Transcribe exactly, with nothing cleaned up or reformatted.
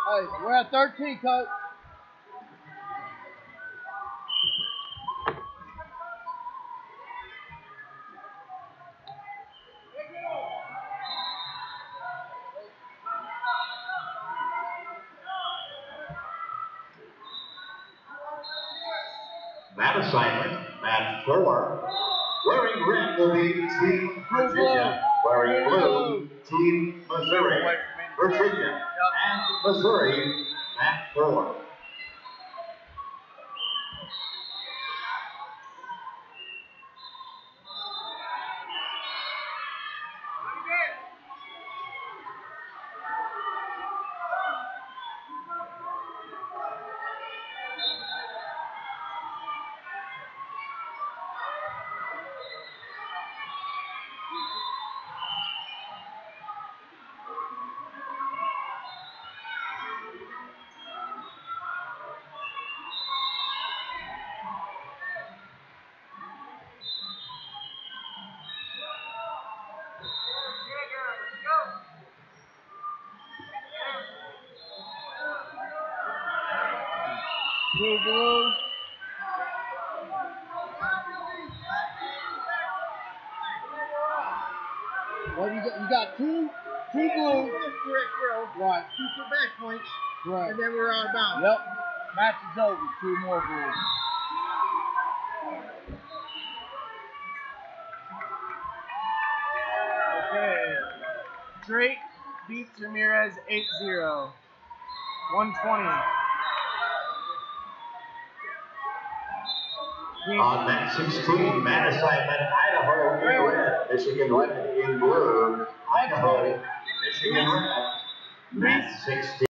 Hey, we're at thirteen, coach. That assignment, match four. Wearing red will be Team Virginia. Wearing blue, Team Missouri. Virginia and Missouri, match four. Blue, blue. What you got? You got two, two blue. Right. Two for back points. Right. And then we're out of bounds. Yep. Match is over. Two more blue. Okay. Drake beats Ramirez eight zero. one twenty. On match sixteen, man assignment, Idaho in red, Michigan red in blue. Idaho, Michigan red. Match sixteen.